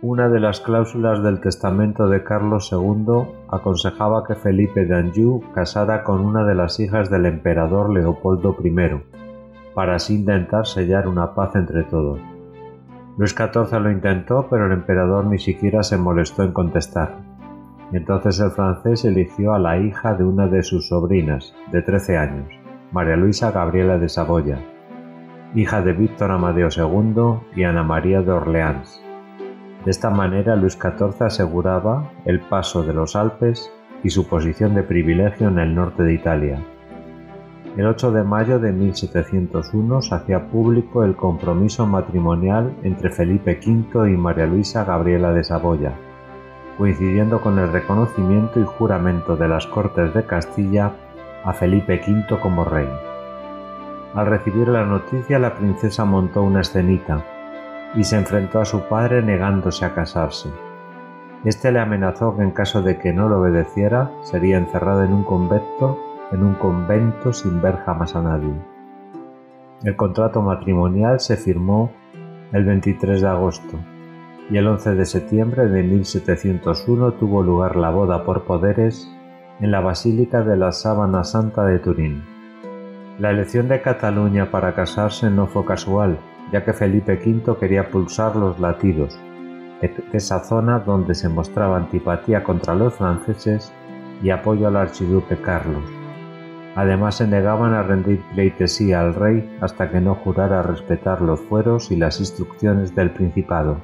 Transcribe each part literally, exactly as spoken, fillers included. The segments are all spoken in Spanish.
Una de las cláusulas del testamento de Carlos segundo aconsejaba que Felipe de Anjou casara con una de las hijas del emperador Leopoldo primero, para así intentar sellar una paz entre todos. Luis catorce lo intentó, pero el emperador ni siquiera se molestó en contestar. Entonces el francés eligió a la hija de una de sus sobrinas, de trece años, María Luisa Gabriela de Saboya, hija de Víctor Amadeo segundo y Ana María de Orleans. De esta manera Luis catorce aseguraba el paso de los Alpes y su posición de privilegio en el norte de Italia. El ocho de mayo de mil setecientos uno se hacía público el compromiso matrimonial entre Felipe quinto y María Luisa Gabriela de Saboya, coincidiendo con el reconocimiento y juramento de las Cortes de Castilla a Felipe quinto como rey. Al recibir la noticia, la princesa montó una escenita y se enfrentó a su padre negándose a casarse. Este le amenazó que en caso de que no lo obedeciera, sería encerrada en un convento, en un convento sin ver jamás a nadie. El contrato matrimonial se firmó el veintitrés de agosto y el once de septiembre de mil setecientos uno tuvo lugar la boda por poderes en la Basílica de la Sábana Santa de Turín. La elección de Cataluña para casarse no fue casual, ya que Felipe quinto quería pulsar los latidos de esa zona donde se mostraba antipatía contra los franceses y apoyo al archiduque Carlos. Además se negaban a rendir pleitesía al rey hasta que no jurara respetar los fueros y las instrucciones del Principado.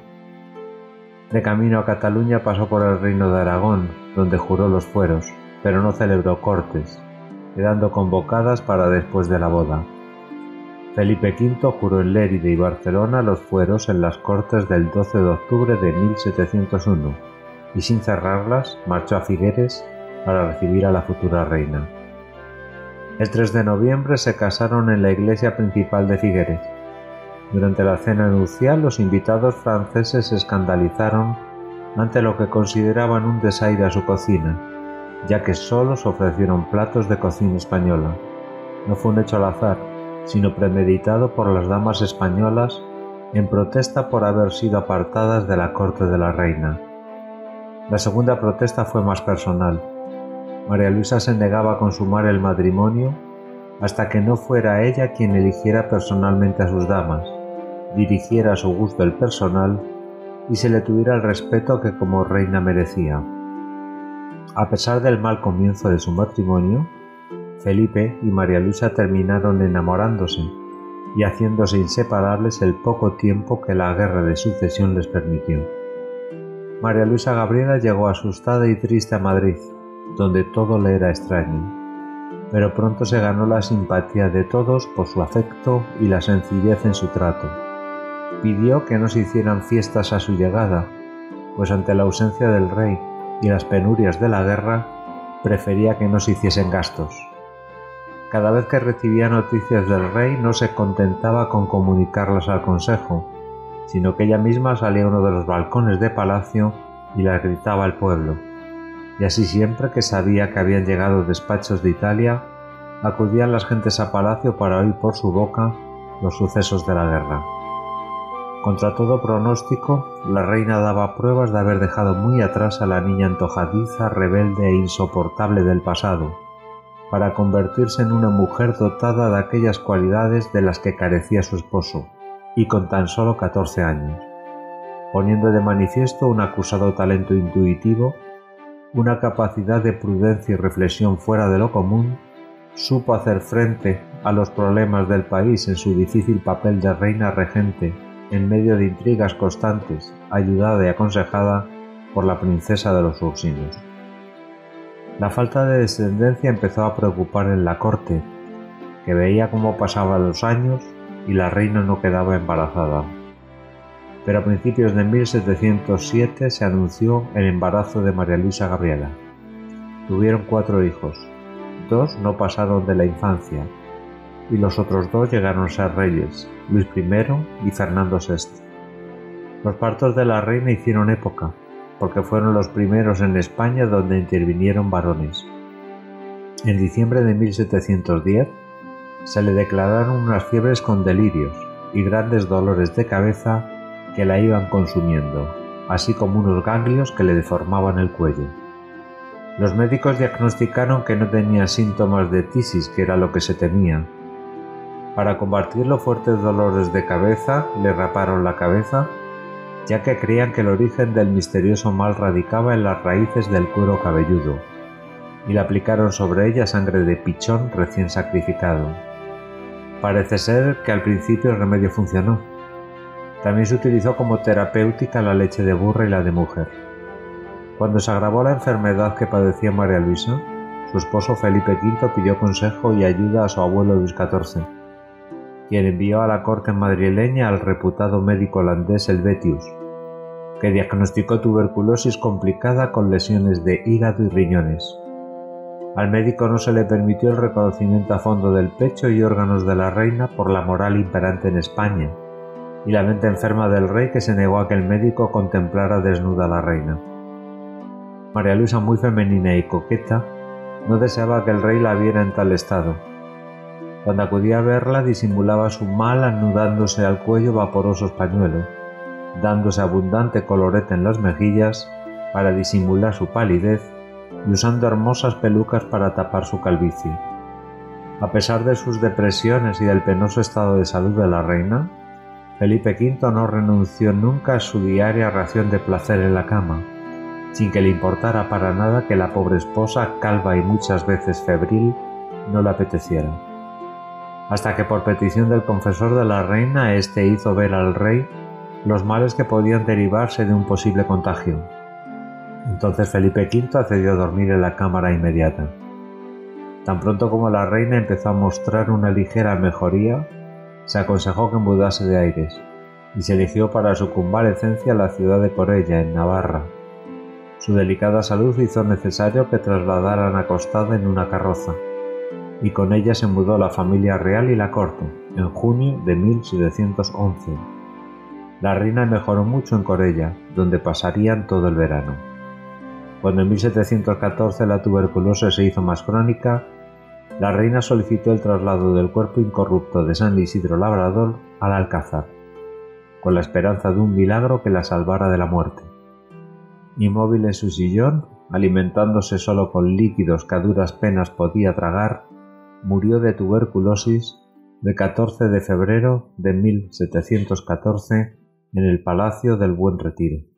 De camino a Cataluña pasó por el reino de Aragón, donde juró los fueros, pero no celebró cortes, quedando convocadas para después de la boda. Felipe quinto juró en Lérida y Barcelona los fueros en las Cortes del doce de octubre de mil setecientos uno y sin cerrarlas marchó a Figueres para recibir a la futura reina. El tres de noviembre se casaron en la iglesia principal de Figueres. Durante la cena nupcial los invitados franceses se escandalizaron ante lo que consideraban un desaire a su cocina, ya que solo se ofrecieron platos de cocina española. No fue un hecho al azar, sino premeditado por las damas españolas en protesta por haber sido apartadas de la corte de la reina. La segunda protesta fue más personal. María Luisa se negaba a consumar el matrimonio hasta que no fuera ella quien eligiera personalmente a sus damas, dirigiera a su gusto el personal y se le tuviera el respeto que como reina merecía. A pesar del mal comienzo de su matrimonio, Felipe y María Luisa terminaron enamorándose y haciéndose inseparables el poco tiempo que la guerra de sucesión les permitió. María Luisa Gabriela llegó asustada y triste a Madrid, donde todo le era extraño, pero pronto se ganó la simpatía de todos por su afecto y la sencillez en su trato. Pidió que no se hicieran fiestas a su llegada, pues ante la ausencia del rey y las penurias de la guerra, prefería que no se hiciesen gastos. Cada vez que recibía noticias del rey no se contentaba con comunicarlas al consejo, sino que ella misma salía a uno de los balcones de palacio y las gritaba al pueblo. Y así siempre que sabía que habían llegado despachos de Italia, acudían las gentes a palacio para oír por su boca los sucesos de la guerra. Contra todo pronóstico, la reina daba pruebas de haber dejado muy atrás a la niña antojadiza, rebelde e insoportable del pasado, para convertirse en una mujer dotada de aquellas cualidades de las que carecía su esposo, y con tan solo catorce años, poniendo de manifiesto un acusado talento intuitivo, una capacidad de prudencia y reflexión fuera de lo común. Supo hacer frente a los problemas del país en su difícil papel de reina regente, en medio de intrigas constantes, ayudada y aconsejada por la princesa de los Ursinos. La falta de descendencia empezó a preocupar en la corte, que veía cómo pasaban los años y la reina no quedaba embarazada. Pero a principios de mil setecientos siete se anunció el embarazo de María Luisa Gabriela. Tuvieron cuatro hijos, dos no pasaron de la infancia, y los otros dos llegaron a ser reyes, Luis primero y Fernando sexto. Los partos de la reina hicieron época, porque fueron los primeros en España donde intervinieron varones. En diciembre de mil setecientos diez se le declararon unas fiebres con delirios y grandes dolores de cabeza que la iban consumiendo, así como unos ganglios que le deformaban el cuello. Los médicos diagnosticaron que no tenía síntomas de tisis, que era lo que se temía. Para combatir los fuertes dolores de cabeza, le raparon la cabeza, ya que creían que el origen del misterioso mal radicaba en las raíces del cuero cabelludo, y le aplicaron sobre ella sangre de pichón recién sacrificado. Parece ser que al principio el remedio funcionó. También se utilizó como terapéutica la leche de burra y la de mujer. Cuando se agravó la enfermedad que padecía María Luisa, su esposo Felipe quinto pidió consejo y ayuda a su abuelo Luis catorce, quien envió a la corte madrileña al reputado médico holandés Helvetius, que diagnosticó tuberculosis complicada con lesiones de hígado y riñones. Al médico no se le permitió el reconocimiento a fondo del pecho y órganos de la reina por la moral imperante en España, y la mente enferma del rey, que se negó a que el médico contemplara desnuda a la reina. María Luisa, muy femenina y coqueta, no deseaba que el rey la viera en tal estado. Cuando acudía a verla, disimulaba su mal anudándose al cuello vaporosos pañuelos, dándose abundante colorete en las mejillas para disimular su palidez y usando hermosas pelucas para tapar su calvicie. A pesar de sus depresiones y del penoso estado de salud de la reina, Felipe quinto no renunció nunca a su diaria ración de placer en la cama, sin que le importara para nada que la pobre esposa, calva y muchas veces febril, no le apeteciera. Hasta que por petición del confesor de la reina, éste hizo ver al rey los males que podían derivarse de un posible contagio. Entonces Felipe quinto accedió a dormir en la cámara inmediata. Tan pronto como la reina empezó a mostrar una ligera mejoría, se aconsejó que mudase de aires, y se eligió para su convalecencia la ciudad de Corella, en Navarra. Su delicada salud hizo necesario que trasladaran acostada en una carroza, y con ella se mudó la familia real y la corte, en junio de mil setecientos once. La reina mejoró mucho en Corella, donde pasarían todo el verano. Cuando en mil setecientos catorce la tuberculosis se hizo más crónica, la reina solicitó el traslado del cuerpo incorrupto de San Isidro Labrador al Alcázar, con la esperanza de un milagro que la salvara de la muerte. Inmóvil en su sillón, alimentándose solo con líquidos que a duras penas podía tragar, murió de tuberculosis el catorce de febrero de mil setecientos catorce en el Palacio del Buen Retiro.